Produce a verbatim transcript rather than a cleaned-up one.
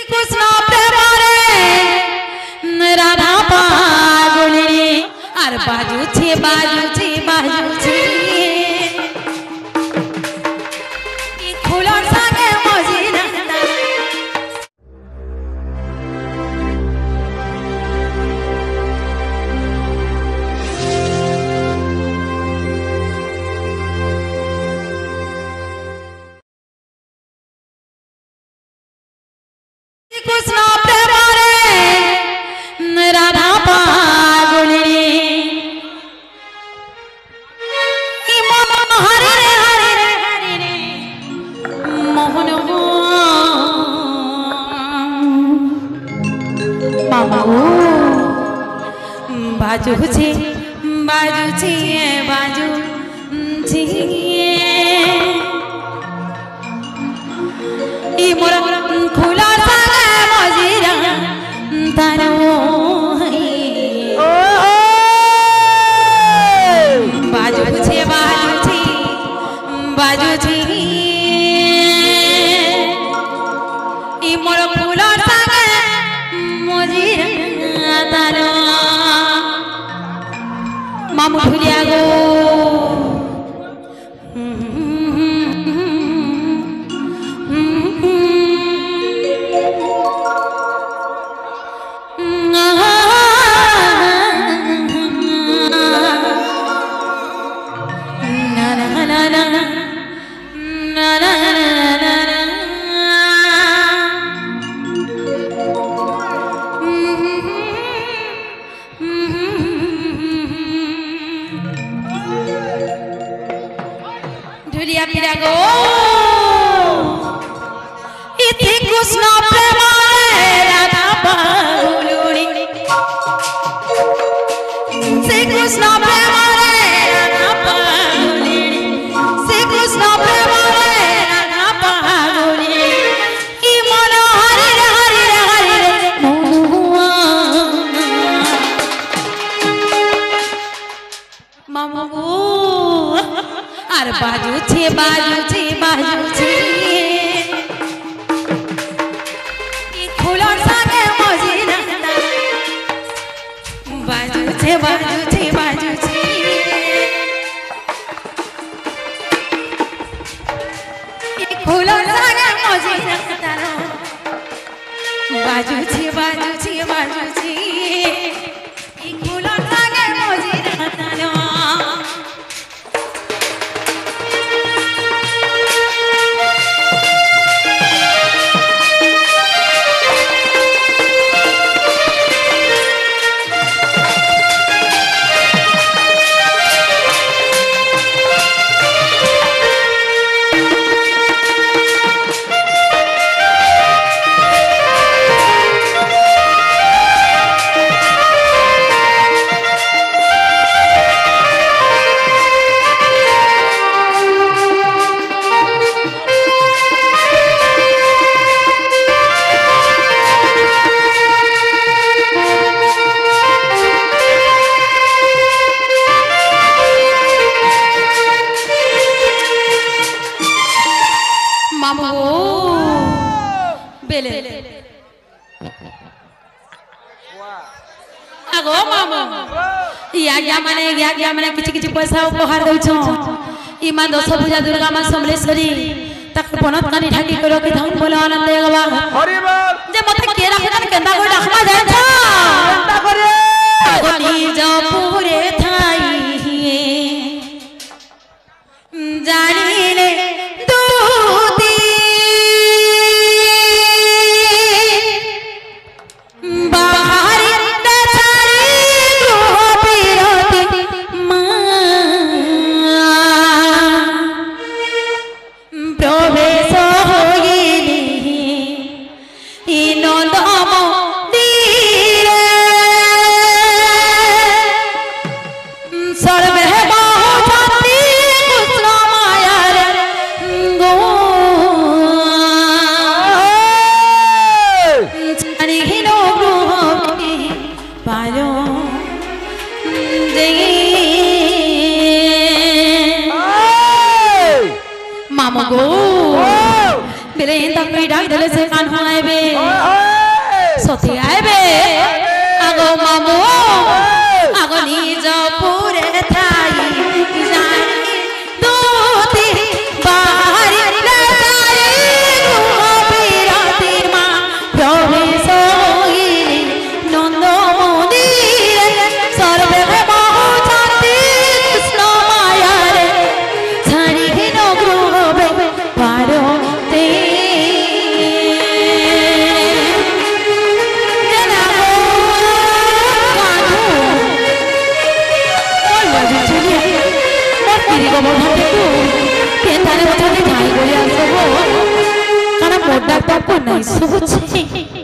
कृष्ण प्रेमारे राधा पागुली আর বাজুছে বাজুছে বাজুছে কি খোলার সাথে মজিনা कृष्ण प्रेमारे राधा पागुली हरे रे हरे रे हरे रे मोहन बाबू बाजूची बाजूची बाजूची ई मोरा खुला सागा मजीरा तारो बाजूची बाजूची बाजूची ई मोरा खुला सागा मजीरा तारो मामू भुलिया गो ढुलिया पिरा गो इति कृष्ण प्रेमारे राधा पागुली श्री कृष्ण प्रेमारे राधा पागुली श्री कृष्ण प्रेमारे राधा पागुली ई मन हरि रे हरि रे हरि रे मामू আর বাজুছে বাজুছে বাজুছে কি খোলার সাথে মজিনা বাজুছে বাজুছে বাজুছে কি খোলার সাথে মজিনা তারা বাজুছে বাজুছে বাজুছে কি খোলার সাথে মজিনা তারা मैंने किसी किसी पैसा उपहार दौछ ई मां दश पूजा दुर्गा मां समलेश्वरी तक बनत कनी ढाकी करो कि धन बोले आनंद देगवा हरि बोल जे मते केरा केरा केंदा को डाखमा जाय छ केंदा करे गोनी जपुरे थाई जानी ले दूती সতী আইবে আগো মামু আগো নিজ পুরে থাই জানি দুতি বাহারি লাগারে গৃহ বিরতির মা প্রবেশ হইলি নন্দ মন্দিরে সর্বে বহু জাতি কৃষ্ণ মায়ারে ছাড়ি ঘিন গৃহবে পারতে কারণ মোর ডাক্তার নাই শুভুছে